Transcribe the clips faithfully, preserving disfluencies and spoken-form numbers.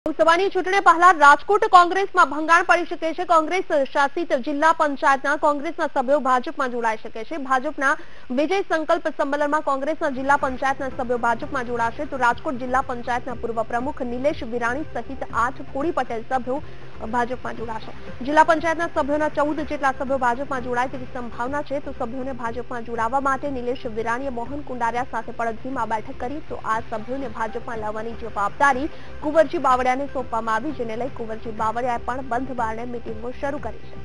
લોકસભાની ચૂંટણી પહેલા રાજકોટ કોંગ્રેસમાં ભંગાણ પડી શકે છે। કોંગ્રેસ શાસિત જિલ્લા પંચાયતના કોંગ્રેસના સભ્યો ભાજપમાં જોડાઈ શકે છે। ભાજપના વિજય સંકલ્પ સંમેલનમાં કોંગ્રેસના જિલ્લા પંચાયતના સભ્યો ભાજપમાં જોડાશે તો રાજકોટ જિલ્લા પંચાયતના પૂર્વ પ્રમુખ નિલેશ વિરાણી સહિત આઠ કોળી પટેલ સભ્યો ભાજપમાં જોડાશે। જિલ્લા પંચાયતના સભ્યોના ચૌદ જેટલા સભ્યો ભાજપમાં જોડાય તેવી સંભાવના છે તો સભ્યોને ભાજપમાં જોડાવા માટે નિલેશ વિરાણીએ મોહન કુંડારિયા સાથે પડધરીમાં બેઠક કરી તો આ સભ્યોને ભાજપમાં લાવવાની જવાબદારી કુંવરજી બાવળિયા સોંપવામાં આવી જેને લઈ કુંવરજી બાવળિયાએ પણ બંધ બારણે મીટિંગો શરૂ કરી છે।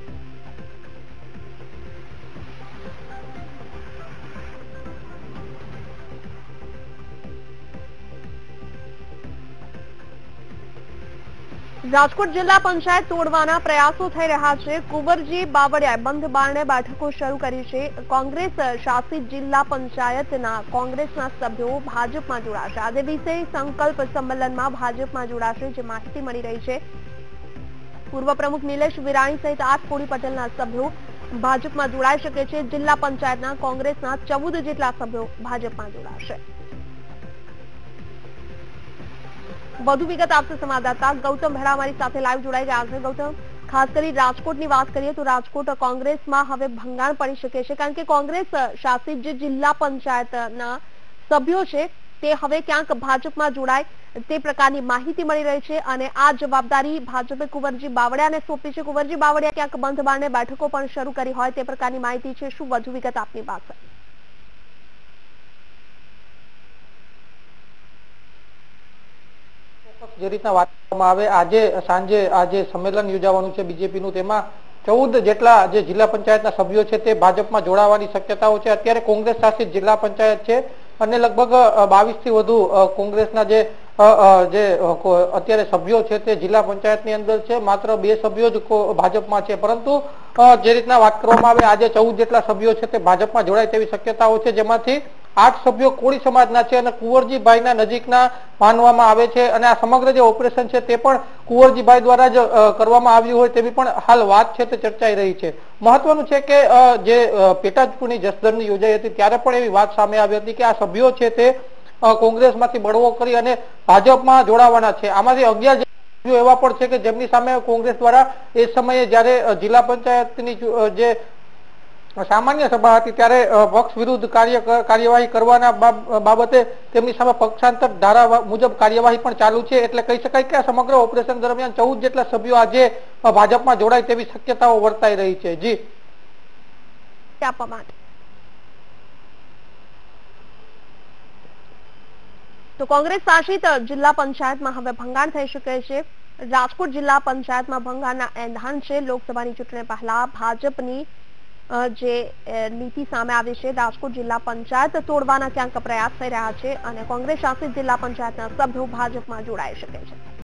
રાજકોટ જિલ્લા પંચાયત તોડવાના પ્રયાસો થઈ રહ્યા છે। કુંવરજી બાવળિયાએ બંધ બારણે બેઠકો શરૂ કરી છે। કોંગ્રેસ શાસિત જિલ્લા પંચાયતના કોંગ્રેસના સભ્યો ભાજપમાં જોડાશે। આજે વિશે સંકલ્પ સંમેલનમાં ભાજપમાં જોડાશે જે માહિતી મળી રહી છે। પૂર્વ પ્રમુખ નિલેશ વિરાણી સહિત આઠ કોળી પટેલના સભ્યો ભાજપમાં જોડાઈ શકે છે। જિલ્લા પંચાયતના કોંગ્રેસના ચૌદ જેટલા સભ્યો ભાજપમાં જોડાશે। વધુ વિગત આપશે સંવાદદાતા ગૌતમ ભેડા અમારી સાથે લાઈવ જોડાઈ ગયા છે। ગૌતમ, ખાસ કરી રાજકોટની વાત કરીએ તો રાજકોટ કોંગ્રેસમાં હવે ભંગાણ પડી શકે છે કારણ કે કોંગ્રેસ શાસિત જે જિલ્લા પંચાયતના સભ્યો છે તે હવે ક્યાંક ભાજપમાં જોડાય તે પ્રકારની માહિતી મળી રહી છે અને આ જવાબદારી ભાજપે કુંવરજી બાવળિયાને સોંપી છે। કુંવરજી બાવળિયા ક્યાંક બંધ બારણે બેઠકો પણ શરૂ કરી હોય તે પ્રકારની માહિતી છે। શું વધુ વિગત આપની પાસે? જે રીતના વાત કરવામાં આવે આજે સાંજે આજે સંમેલન યોજાવાનું છે બીજેપીનું, તેમાં ચૌદ જેટલા જે જિલ્લા પંચાયતના સભ્યો છે તે ભાજપમાં જોડાવાની શક્યતાઓ છે। અત્યારે કોંગ્રેસ શાસિત જિલ્લા પંચાયત છે અને લગભગ બાવીસ થી વધુ કોંગ્રેસના જે જે અત્યારે સભ્યો છે તે જિલ્લા પંચાયતની અંદર છે। માત્ર બે સભ્યો જ ભાજપમાં છે, પરંતુ જે રીતના વાત કરવામાં આવે આજે ચૌદ જેટલા સભ્યો છે તે ભાજપમાં જોડાય તેવી શક્યતાઓ છે, જેમાંથી આઠ સભ્યો કોળી સમાજના છે અને કુંવરજીભાઈના નજીકના માનવામાં આવે છે અને આ સમગ્ર જે ઓપરેશન છે તે પણ કુંવરજીભાઈ દ્વારા જ કરવામાં આવ્યું હોય તેવી પણ હાલ વાત છે તે ચર્ચાઈ રહી છે। મહત્વનું છે કે જે પેટા ચૂંટણી જસદણની યોજાઈ હતી ત્યારે પણ એવી વાત સામે આવી હતી કે આ સભ્યો છે તે કોંગ્રેસમાંથી બળવો કરી અને ભાજપમાં જોડાવાના છે। આમાંથી અગિયાર એવા પણ છે કે જેમની સામે કોંગ્રેસ દ્વારા એ સમયે જયારે જિલ્લા પંચાયતની જે સામાન્ય સભા હતી ત્યારે પક્ષ વિરુદ્ધ કાર્ય કાર્યવાહી કરવાના બાબતે તેમની સામે પક્ષાંતર ધારા મુજબ કાર્યવાહી પણ ચાલુ છે। એટલે કહી શકાય કે આ સમગ્ર ઓપરેશન દરમિયાન ચૌદ જેટલા સભ્યો આજે ભાજપમાં જોડાય તેવી શક્યતાઓ વર્તાઈ રહી છે। જી આપવા માટે તો કોંગ્રેસ શાસિત જિલ્લા પંચાયતમાં હવે ભંગાણ થઈ શકે છે। રાજકોટ જિલ્લા પંચાયતમાં ભંગાણના એંધાણ છે। લોકસભાની ચૂંટણી પહેલા ભાજપની જે નીતિ સામે આવી છે, રાજકોટ જિલ્લા પંચાયત તોડવાના ક્યાંક પ્રયાસ થઈ રહ્યા છે અને કોંગ્રેસ શાસિત જિલ્લા પંચાયતના સભ્યો ભાજપમાં જોડાઈ શકે છે।